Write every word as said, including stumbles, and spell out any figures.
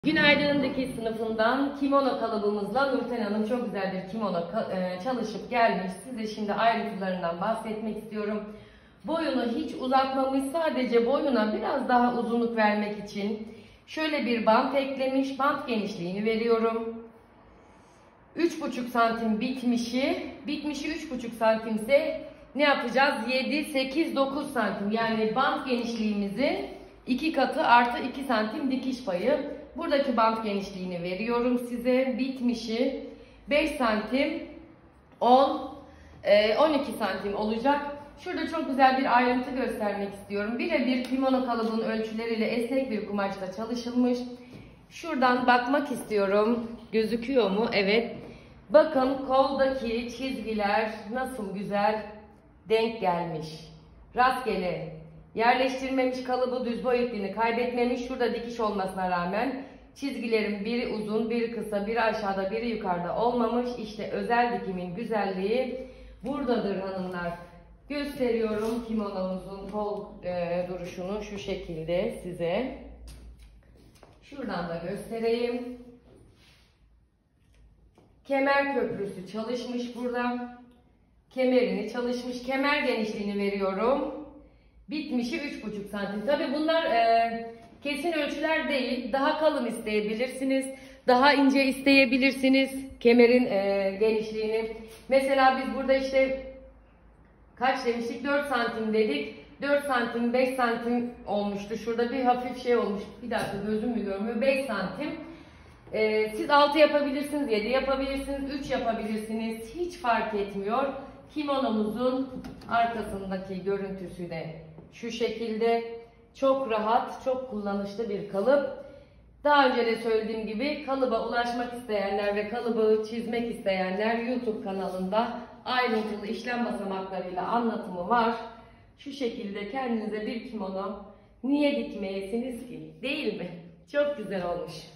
Günaydın dikiş sınıfından kimono kalıbımızla Nurten Hanım çok güzel bir kimono çalışıp gelmiş. Size şimdi ayrıntılarından bahsetmek istiyorum. Boyunu hiç uzatmamış, sadece boyuna biraz daha uzunluk vermek için şöyle bir bant eklemiş. Bant genişliğini veriyorum. üç buçuk santim bitmişi, bitmişi üç buçuk santim ise ne yapacağız? yedi, sekiz, dokuz santim, yani bant genişliğimizin iki katı artı iki santim dikiş payı. Buradaki bant genişliğini veriyorum size. Bitmişi beş santim, on, on iki santim olacak. Şurada çok güzel bir ayrıntı göstermek istiyorum. Birebir kimono kalıbının ölçüleriyle esnek bir kumaşla çalışılmış. Şuradan bakmak istiyorum. Gözüküyor mu? Evet. Bakın koldaki çizgiler nasıl güzel denk gelmiş. Rastgele yerleştirmemiş, kalıbı düz boy ettiğini kaybetmemiş. Şurada dikiş olmasına rağmen çizgilerin biri uzun, biri kısa, biri aşağıda, biri yukarıda olmamış. İşte özel dikimin güzelliği buradadır hanımlar. Gösteriyorum kimonomuzun kol e, duruşunu şu şekilde size. Şuradan da göstereyim. Kemer köprüsü çalışmış burada. Kemerini çalışmış. Kemer genişliğini veriyorum. Bitmişi üç buçuk santim. Tabi bunlar e, kesin ölçüler değil. Daha kalın isteyebilirsiniz. Daha ince isteyebilirsiniz. Kemerin e, genişliğini. Mesela biz burada işte kaç demiştik? dört santim dedik. dört santim, beş santim olmuştu. Şurada bir hafif şey olmuş. Bir dakika, gözüm mü görmüyor? beş santim. Ee, siz altı yapabilirsiniz, yedi yapabilirsiniz, üç yapabilirsiniz. Hiç fark etmiyor. Kimonomuzun arkasındaki görüntüsü de şu şekilde. Çok rahat, çok kullanışlı bir kalıp. Daha önce de söylediğim gibi kalıba ulaşmak isteyenler ve kalıbı çizmek isteyenler YouTube kanalında ayrıntılı işlem basamaklarıyla anlatımı var. Şu şekilde kendinize bir kimono niye dikmeyesiniz ki? Değil mi? Çok güzel olmuş.